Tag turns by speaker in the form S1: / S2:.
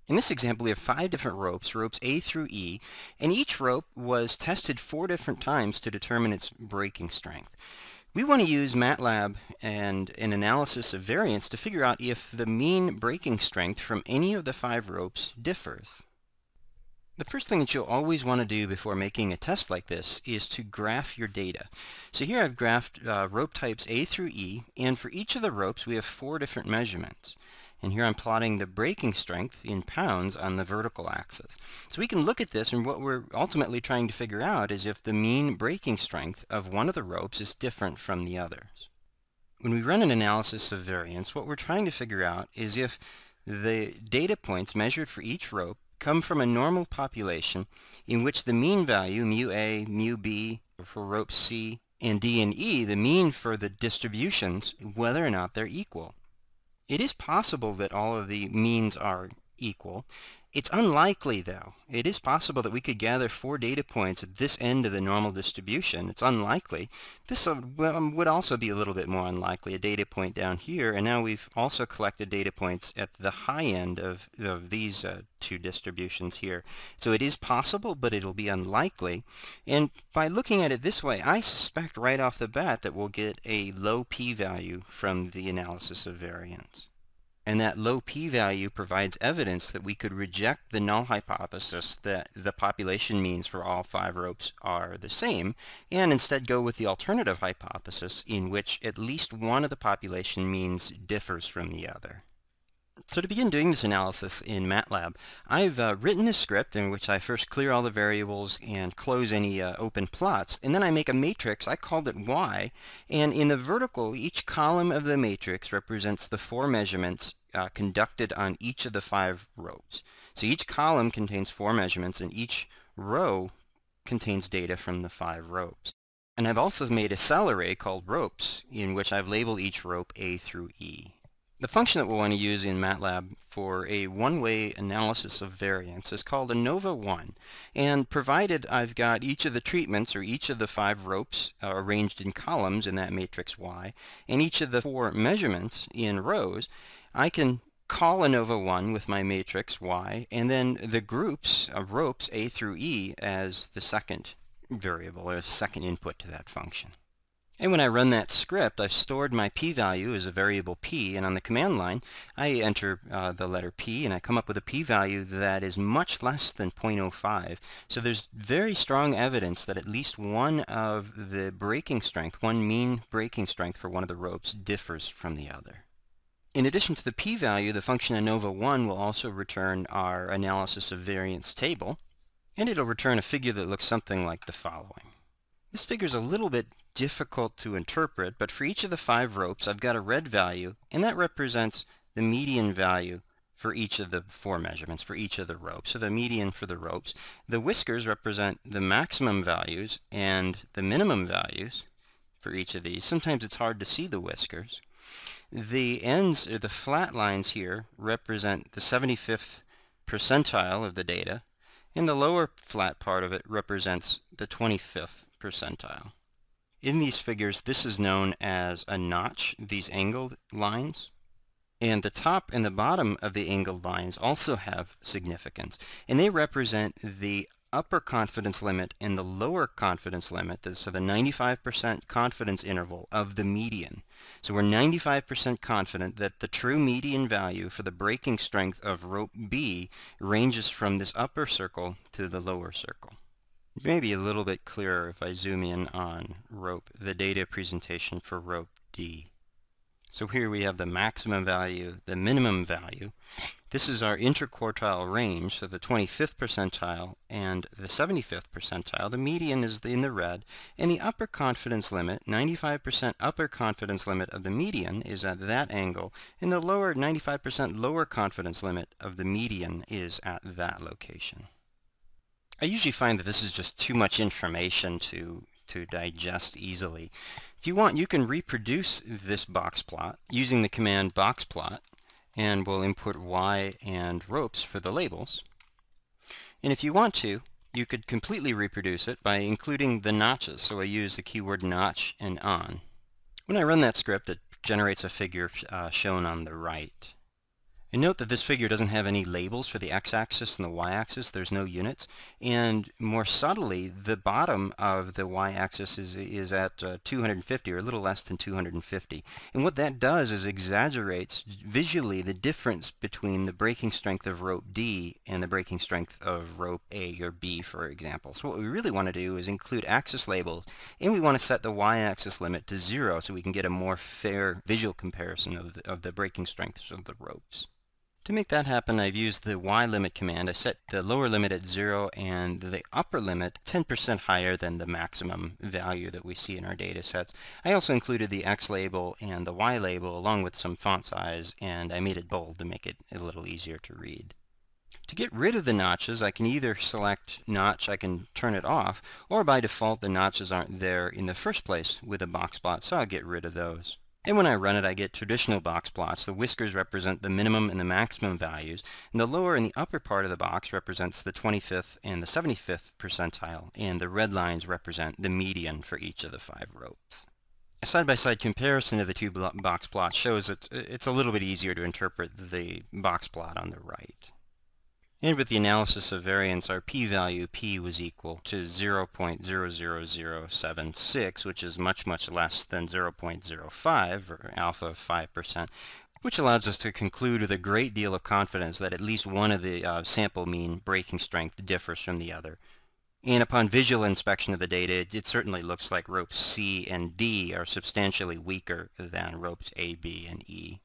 S1: In this example, we have 5 different ropes A through E, and each rope was tested 4 different times to determine its breaking strength. We want to use MATLAB and an analysis of variance to figure out if the mean breaking strength from any of the 5 ropes differs. The first thing that you'll always want to do before making a test like this is to graph your data. So here I've graphed rope types A through E, and for each of the ropes we have 4 different measurements. And here I'm plotting the breaking strength in pounds on the vertical axis. So we can look at this, and what we're ultimately trying to figure out is if the mean breaking strength of one of the ropes is different from the others. When we run an analysis of variance, what we're trying to figure out is if the data points measured for each rope come from a normal population in which the mean value, mu A, mu B, for rope C, and D and E, the mean for the distributions, whether or not they're equal. It is possible that all of the means are equal. It's unlikely, though. It is possible that we could gather 4 data points at this end of the normal distribution. It's unlikely. This would also be a little bit more unlikely, a data point down here, and now we've also collected data points at the high end of these 2 distributions here. So it is possible, but it'll be unlikely. And by looking at it this way, I suspect right off the bat that we'll get a low p-value from the analysis of variance. And that low p-value provides evidence that we could reject the null hypothesis that the population means for all 5 ropes are the same, and instead go with the alternative hypothesis in which at least one of the population means differs from the other. So to begin doing this analysis in MATLAB, I've written a script in which I first clear all the variables and close any open plots, and then I make a matrix. I called it Y, and in the vertical, each column of the matrix represents the 4 measurements conducted on each of the 5 ropes. So each column contains 4 measurements, and each row contains data from the 5 ropes. And I've also made a cell array called ropes, in which I've labeled each rope A through E. The function that we'll want to use in MATLAB for a one-way analysis of variance is called ANOVA1. And provided I've got each of the treatments, or each of the 5 ropes arranged in columns in that matrix Y, and each of the 4 measurements in rows, I can call ANOVA1 with my matrix Y, and then the groups of ropes A through E as the second variable, or second input to that function. And when I run that script, I've stored my p-value as a variable p, and on the command line I enter the letter p, and I come up with a p-value that is much less than 0.05. So there's very strong evidence that at least one of the breaking strength, one mean breaking strength for one of the ropes, differs from the other. In addition to the p-value, the function ANOVA1 will also return our analysis of variance table, and it'll return a figure that looks something like the following. This figure is a little bit difficult to interpret, but for each of the 5 ropes I've got a red value, and that represents the median value for each of the 4 measurements, for each of the ropes. So the median for the ropes. The whiskers represent the maximum values and the minimum values for each of these. Sometimes it's hard to see the whiskers. The ends, or the flat lines here, represent the 75th percentile of the data, and the lower flat part of it represents the 25th percentile. In these figures, this is known as a notch, these angled lines. And the top and the bottom of the angled lines also have significance. And they represent the upper confidence limit and the lower confidence limit, so the 95% confidence interval of the median. So we're 95% confident that the true median value for the breaking strength of rope B ranges from this upper circle to the lower circle. Maybe a little bit clearer if I zoom in on the data presentation for rope D. So here we have the maximum value, the minimum value. This is our interquartile range, so the 25th percentile and the 75th percentile. The median is in the red, and the upper confidence limit, 95% upper confidence limit of the median, is at that angle, and the lower 95% lower confidence limit of the median is at that location. I usually find that this is just too much information to digest easily. If you want, you can reproduce this box plot using the command Boxplot, and we'll input Y and ropes for the labels. And if you want to, you could completely reproduce it by including the notches, so I use the keyword notch and on. When I run that script, it generates a figure shown on the right. And note that this figure doesn't have any labels for the x-axis and the y-axis. There's no units. And more subtly, the bottom of the y-axis is at 250, or a little less than 250. And what that does is exaggerates visually the difference between the breaking strength of rope D and the breaking strength of rope A or B, for example. So what we really want to do is include axis labels, and we want to set the y-axis limit to 0 so we can get a more fair visual comparison of the breaking strengths of the ropes. To make that happen, I've used the y-limit command. I set the lower limit at 0 and the upper limit 10% higher than the maximum value that we see in our data sets. I also included the x label and the y label along with some font size, and I made it bold to make it a little easier to read. To get rid of the notches, I can either select notch, I can turn it off, or by default the notches aren't there in the first place with a box plot, so I'll get rid of those. And when I run it, I get traditional box plots. The whiskers represent the minimum and the maximum values, and the lower and the upper part of the box represents the 25th and the 75th percentile, and the red lines represent the median for each of the 5 ropes. A side-by-side comparison of the two box plots shows that it's a little bit easier to interpret the box plot on the right. And with the analysis of variance, our p-value, p, was equal to 0.00076, which is much, much less than 0.05, or alpha of 5%, which allows us to conclude with a great deal of confidence that at least one of the sample mean breaking strength differs from the other. And upon visual inspection of the data, it certainly looks like ropes C and D are substantially weaker than ropes A, B, and E.